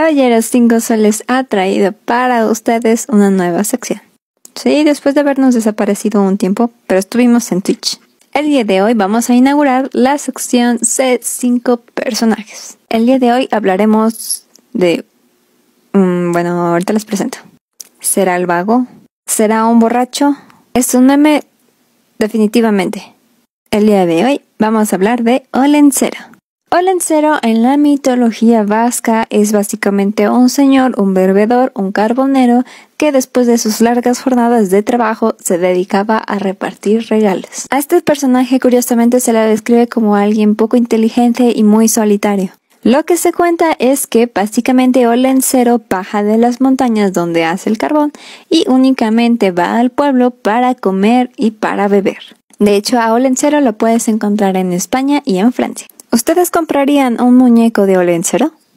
Caballeros 5 Soles ha traído para ustedes una nueva sección. Sí, después de habernos desaparecido un tiempo, pero estuvimos en Twitch. El día de hoy vamos a inaugurar la sección C5 personajes. El día de hoy hablaremos de... bueno, ahorita les presento. ¿Será el vago? ¿Será un borracho? ¿Es un meme? Definitivamente. El día de hoy vamos a hablar de Olencero. Olencero en la mitología vasca es básicamente un señor, un bebedor, un carbonero que después de sus largas jornadas de trabajo se dedicaba a repartir regalos. A este personaje curiosamente se le describe como alguien poco inteligente y muy solitario. Lo que se cuenta es que básicamente Olencero baja de las montañas donde hace el carbón y únicamente va al pueblo para comer y para beber. De hecho, a Olencero lo puedes encontrar en España y en Francia. ¿Ustedes comprarían un muñeco de Olencero?